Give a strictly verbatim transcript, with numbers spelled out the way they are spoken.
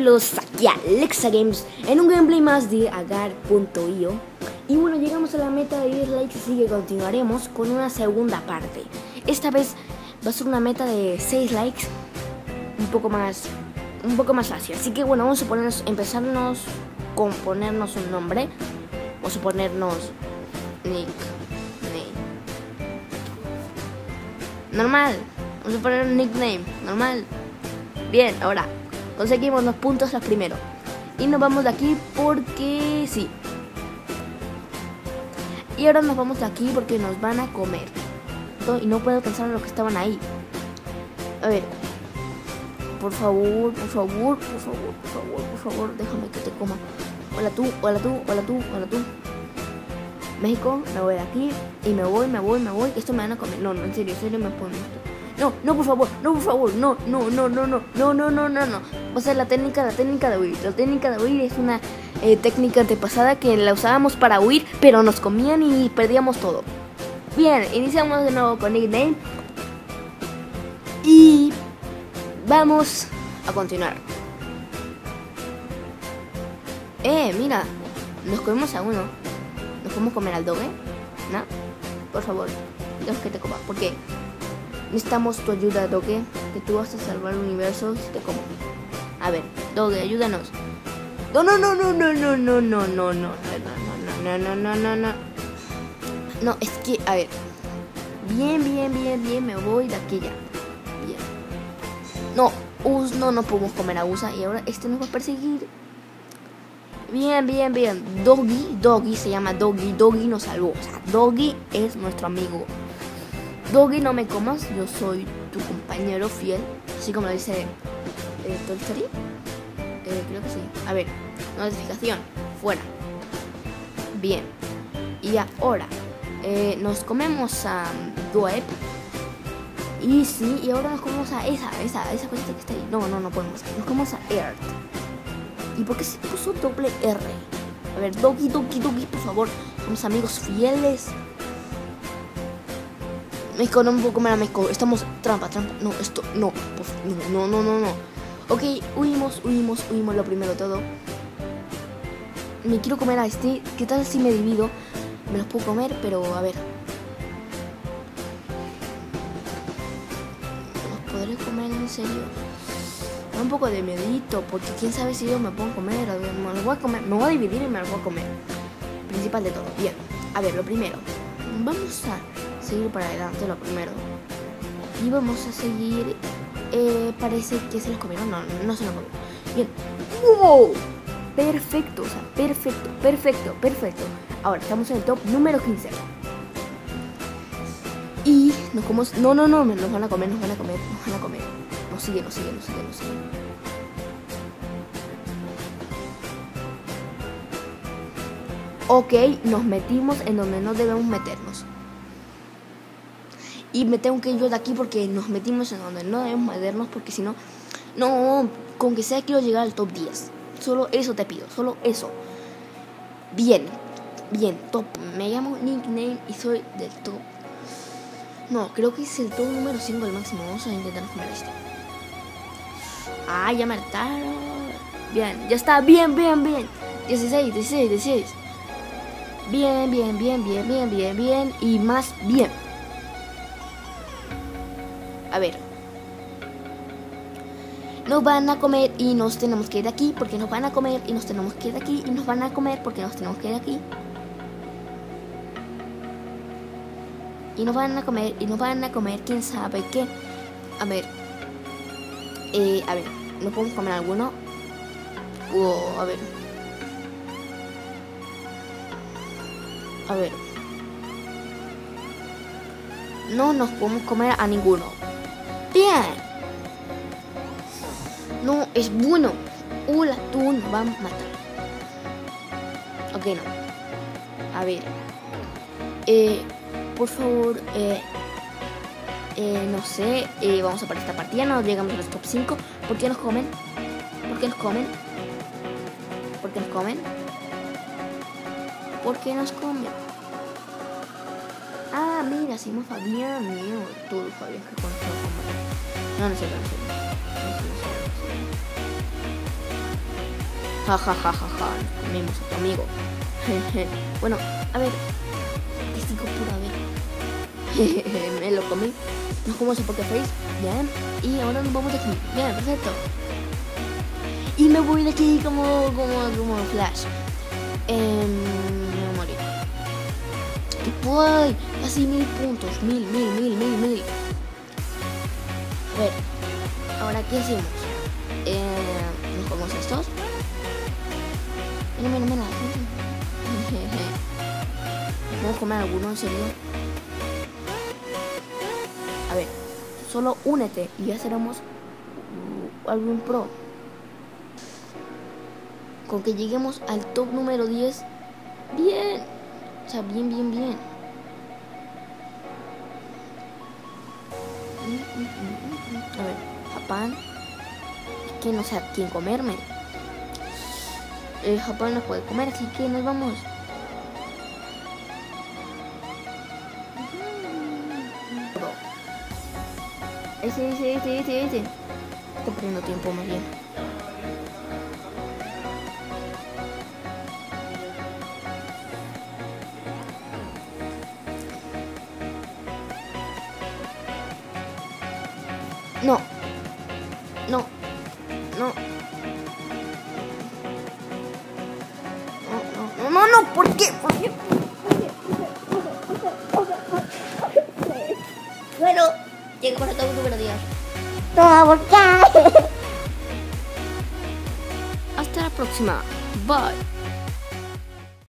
bienvenidos aquí a Alexa Games en un gameplay más de agar punto io. Y bueno, llegamos a la meta de diez likes, así que continuaremos con una segunda parte. Esta vez va a ser una meta de seis likes, un poco más un poco más fácil. Así que bueno, vamos a ponernos, empezarnos con ponernos un nombre. Vamos a ponernos Nick Name. Normal. Vamos a poner un nickname, normal. Bien, ahora conseguimos los puntos los primeros. Y nos vamos de aquí porque sí. Y ahora nos vamos de aquí porque nos van a comer. Y no puedo pensar en los que estaban ahí. A ver. Por favor, por favor, por favor, por favor, por favor, déjame que te coma. Hola tú, hola tú, hola tú, hola tú. México, me voy de aquí. Y me voy, me voy, me voy. Esto me van a comer. No, no, en serio, en serio me ponen esto. No, no, por favor, no, por favor, no, no, no, no, no, no, no, no, no, no. O sea, la técnica, la técnica de huir. La técnica de huir es una eh, técnica antepasada que la usábamos para huir, pero nos comían y perdíamos todo. Bien, iniciamos de nuevo con nickname. Y vamos a continuar. Eh, mira, nos comemos a uno. ¿Nos podemos comer al doble? ¿No? Por favor, dios que te coma. ¿Por qué? Necesitamos tu ayuda, Doge, que tú vas a salvar el universo si te como. A ver, Doge, ayúdanos. No, no, no, no, no, no, no, no, no, no, no, no, no, no, no, no. No, es que, a ver. Bien, bien, bien, bien, me voy de aquí ya. Bien. No, Us, no, no podemos comer a Usa y ahora este nos va a perseguir. Bien, bien, bien. Doggy, Doggy se llama Doggy, Doggy nos salvó. O sea, Doggy es nuestro amigo. Doggy, no me comas, yo soy tu compañero fiel, así como lo dice eh, Toy Story. Eh, creo que sí. A ver, notificación, fuera. Bien. Y ahora eh, nos comemos a Duep. Y sí, y ahora nos comemos a esa, esa, esa cosita que está ahí. No, no, no podemos. Nos comemos a Earth. ¿Y por qué se puso doble R? A ver, Doggy, Doggy, Doggy, por favor. Somos amigos fieles. México, no me puedo comer a México. Estamos trampa, trampa. No, esto, no. No, no, no, no. Ok, huimos, huimos, huimos lo primero de todo. Me quiero comer a este. ¿Qué tal si me divido? Me los puedo comer, pero a ver. ¿Los podré comer en serio? Da un poco de miedito, porque quién sabe si yo me puedo comer. A ver, me los voy a comer. Me voy a dividir y me los voy a comer. Principal de todo. Bien. A ver, lo primero. Vamos a seguir para adelante lo primero. Y vamos a seguir. Eh, parece que se los comieron. No, no, no se los comieron. Bien. ¡Wow! Perfecto, o sea, perfecto, perfecto, perfecto. Ahora estamos en el top número quince. Y nos comemos. No, no, no, nos van a comer, nos van a comer, nos van a comer. Nos siguen, nos siguen, nos siguen, nos siguen. Ok, nos metimos en donde no debemos meternos. Y me tengo que ir yo de aquí porque nos metimos en donde no debemos meternos, porque si no, no, con que sea quiero llegar al top diez. Solo eso te pido, solo eso. Bien, bien, top. Me llamo nickname y soy del top. No, creo que es el top número cinco el máximo. Vamos a intentar comer esto. Ah, ya me hartaron. Bien, ya está, bien, bien, bien. dieciséis, dieciséis, dieciséis. Bien, bien, bien, bien, bien, bien, bien. Y más bien. A ver. Nos van a comer y nos tenemos que ir de aquí porque nos van a comer y nos tenemos que ir de aquí y nos van a comer porque nos tenemos que ir de aquí. Y nos van a comer y nos van a comer, quién sabe qué. A ver. Eh, a ver, ¿nos podemos comer alguno? O, a ver. A ver. No nos podemos comer a ninguno. Bien. No, es bueno. Hola, tú nos van a matar. Ok, no. A ver. Eh, por favor, eh, eh, no sé. Eh, vamos a parar esta partida. No llegamos a los top cinco. ¿Por qué nos comen? ¿Por qué nos comen? ¿Por qué nos comen? ¿Por qué nos comen? Ah, mira, se llama Fabián. Mío, todo Fabián que conozco. No, no sé, no sé. No sé, no sé, no sé. Ja, ja, ja, ja, ja. Nos comimos a tu amigo. Bueno, a ver. ¿Qué sigo por a ver? Me lo comí. Nos comimos a Pokéface. Bien. Y ahora nos vamos de aquí. Bien, perfecto. Y me voy de aquí como, como, como Flash. Eh, me voy a morir. ¡Uy! Casi mil puntos. Mil, mil, mil, mil, mil. A ver. Ahora, ¿qué hacemos? Eh, nos comemos estos. Mira, mira, mira. Vamos a comer alguno, en serio. A ver. Solo únete y ya seremos uh, algún pro. Con que lleguemos al top número diez. Bien. O sea, bien, bien, bien. A ver, Japán. Es que no sé a quién comerme. El Japán nos puede comer, así que nos vamos. Ese, ese, ese, ese, ese. Estoy perdiendo tiempo más bien. No. No. No. No, no, no, no, ¿por qué? ¿Por qué? Bueno, llego para todo número diez. Toma, ¿por qué? Hasta la próxima. Bye.